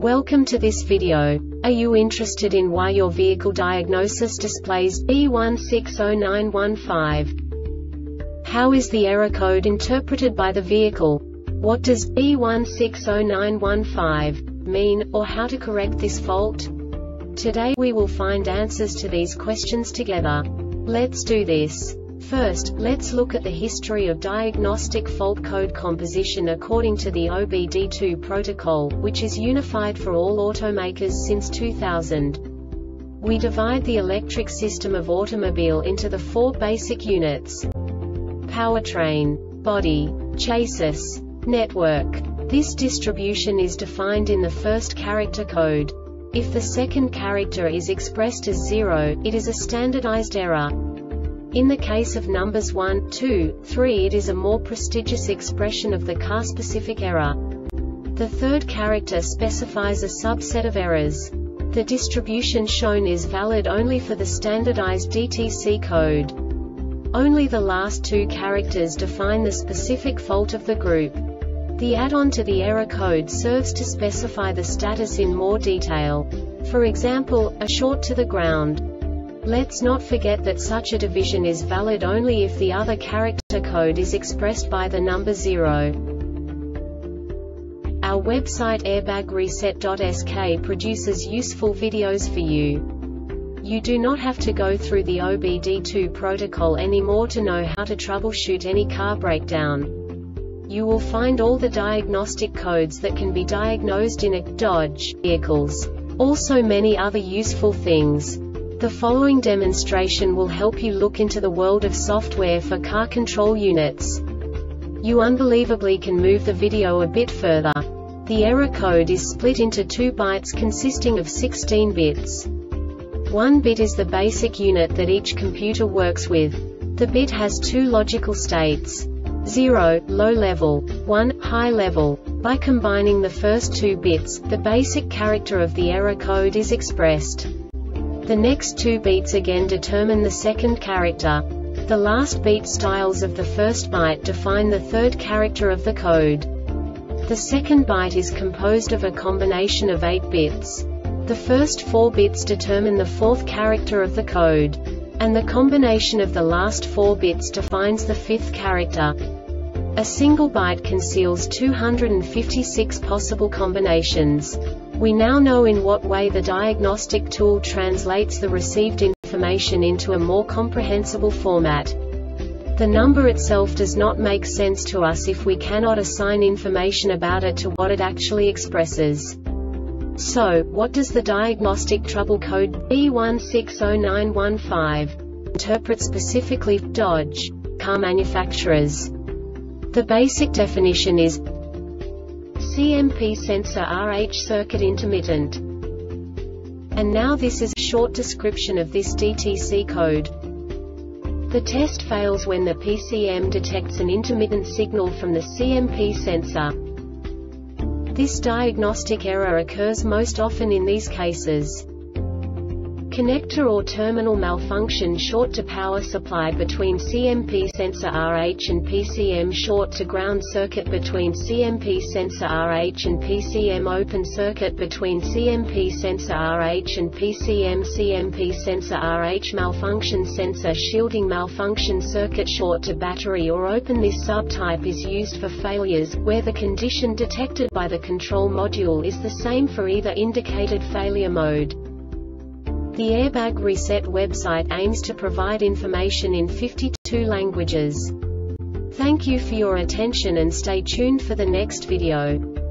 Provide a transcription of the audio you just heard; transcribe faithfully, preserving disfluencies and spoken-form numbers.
Welcome to this video. Are you interested in why your vehicle diagnosis displays B one six zero nine one five? How is the error code interpreted by the vehicle? What does B one six zero nine one five mean, or how to correct this fault? Today we will find answers to these questions together. Let's do this. First, let's look at the history of diagnostic fault code composition according to the O B D two protocol, which is unified for all automakers since two thousand. We divide the electric system of automobile into the four basic units: powertrain, body, chassis, network. This distribution is defined in the first character code. If the second character is expressed as zero, it is a standardized error. In the case of numbers one, two, three, it is a more prestigious expression of the car-specific error. The third character specifies a subset of errors. The distribution shown is valid only for the standardized D T C code. Only the last two characters define the specific fault of the group. The add-on to the error code serves to specify the status in more detail. For example, a short to the ground. Let's not forget that such a division is valid only if the other character code is expressed by the number zero. Our website airbag reset dot S K produces useful videos for you. You do not have to go through the O B D two protocol anymore to know how to troubleshoot any car breakdown. You will find all the diagnostic codes that can be diagnosed in a Dodge vehicles. Also many other useful things. The following demonstration will help you look into the world of software for car control units. You unbelievably can move the video a bit further. The error code is split into two bytes consisting of sixteen bits. One bit is the basic unit that each computer works with. The bit has two logical states: zero, low level, one, high level. By combining the first two bits, the basic character of the error code is expressed. The next two beats again determine the second character. The last beat styles of the first byte define the third character of the code. The second byte is composed of a combination of eight bits. The first four bits determine the fourth character of the code. And the combination of the last four bits defines the fifth character. A single byte conceals two hundred fifty-six possible combinations. We now know in what way the diagnostic tool translates the received information into a more comprehensible format. The number itself does not make sense to us if we cannot assign information about it to what it actually expresses. So, what does the diagnostic trouble code B one six zero nine one five interpret specifically for Dodge car manufacturers? The basic definition is C M P sensor R H circuit intermittent. And now this is a short description of this D T C code. The test fails when the P C M detects an intermittent signal from the C M P sensor. This diagnostic error occurs most often in these cases: connector or terminal malfunction, short to power supply between C M P sensor R H and P C M, short to ground circuit between C M P sensor R H and P C M, open circuit between C M P sensor R H and P C M, C M P sensor R H malfunction, sensor shielding malfunction, circuit short to battery or open. This subtype is used for failures where the condition detected by the control module is the same for either indicated failure mode. The Airbag Reset website aims to provide information in fifty-two languages. Thank you for your attention and stay tuned for the next video.